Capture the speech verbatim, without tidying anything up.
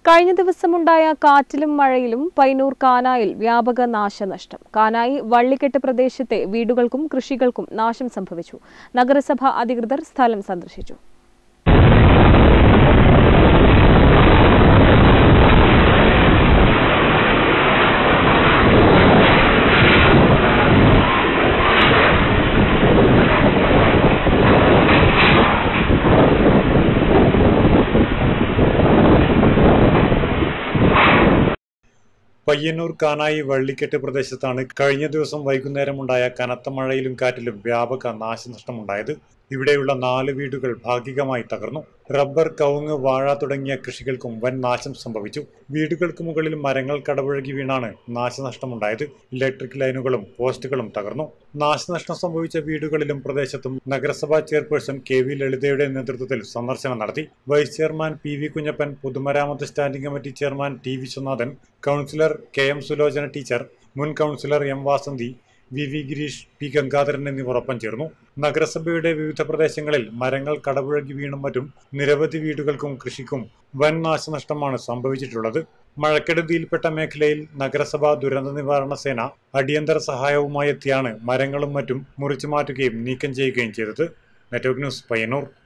കഴിഞ്ഞ ദിവസമുണ്ടായ കാറ്റിലും മഴയിലും പയ്യന്നൂർ കാനായിൽ വ്യാപക നാശനഷ്ടം. കാനായി വള്ളിക്കെട്ട് പ്രദേശത്തെ വീടുകൾക്കും കൃഷികൾക്കും നാശം സംഭവിച്ചു. നഗരസഭ അധികൃതർ സ്ഥലം സന്ദർശിച്ചു. പയ്യന്നൂർ കാനായി വള്ളിക്കെട്ട് പ്രദേശത്താണ് കഴിഞ്ഞ ദിവസം വൈകുന്നേരമുണ്ടായ കനത്ത മഴയിലും കാറ്റിലും വ്യാപക നാശനഷ്ടമുണ്ടായത്. ഇവിടെയുള്ള നാല് വീടുകൾ ഭാഗികമായി തകർന്നു. റബ്ബർ, കവുങ്ങ്, വാഴ തുടങ്ങിയ കൃഷികൾക്കും വൻ നാശം സംഭവിച്ചു. വീടുകൾക്ക് മുകളിൽ മരങ്ങൾ കടപുഴകി വീണാണ് നാശനഷ്ടമുണ്ടായത്. ഇലക്ട്രിക് ലൈനുകളും പോസ്റ്റുകളും തകർന്നു. നാശനഷ്ടം സംഭവിച്ച വീടുകളിലും പ്രദേശത്തും നഗരസഭാ ചെയർപേഴ്സൺ കെ വി ലളിതയുടെ നേതൃത്വത്തിൽ സന്ദർശനം നടത്തി. Vice chairman P V Kunhappan, പൊതുമരാമത്ത് standing committee chairman T Viswanathan, councillor K M Sulochana teacher, മുൻ councillor M Vasanthi, V V Gireesh, P Gangadharan എന്നിവർ ഒപ്പം ചേർന്നു. നഗരസഭയുടെ വിവിധ പ്രദേശങ്ങളിൽ മരങ്ങൾ കടപുഴകി വീണും മറ്റും നിരവധി വീടുകൾക്കും കൃഷിക്കും വൻ നാശനഷ്ടമാണ് സംഭവിച്ചിട്ടുള്ളത്. മഴക്കെടുതിയിൽപ്പെട്ട മേഖലയിൽ നഗരസഭ ദുരന്ത നിവാരണ സേന അടിയന്തര സഹായവുമായി എത്തിയാണ് മരങ്ങളും മറ്റും മുറിച്ചു മാറ്റുകയും നീക്കം ചെയ്യുകയും ചെയ്തത്. Network news, Payyanur.